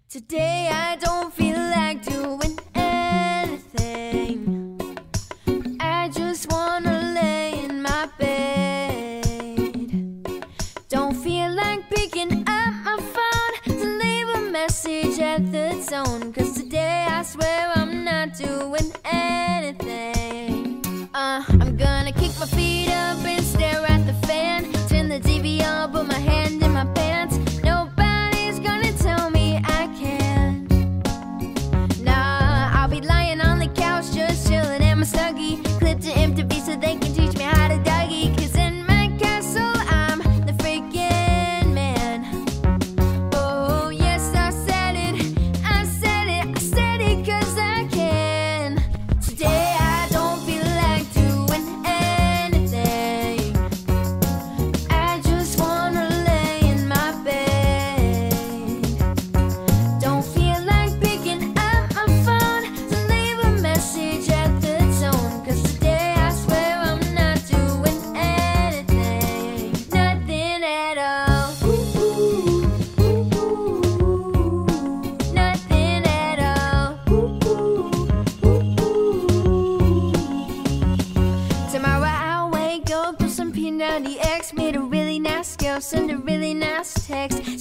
Today I don't feel like doing anything. I just wanna lay in my bed. Don't feel like picking up my phone to leave a message at the tone. Cause today I swear I'm not doing anything. I'm gonna kick my feet up and stare at the fan. Turn the TV on, put my hand in my pants. Nobody's gonna tell me I can't. Nah, I'll be lying on the couch just chilling in my Snuggie. Clipped to MTV so they can teach me how to doggy. Cause in my castle I'm the freaking man. Oh yes, I said it, I said it, I said it cause I can. Today I don't feel like doing anything. I just wanna lay in my bed. Don't feel like picking up my phone to leave a message at the tone. Cause today I swear I'm not doing anything. Nothing at all. Nothing at all. Tomorrow I'll wake up with some P90X. Made a really nice girl, send a really nice text.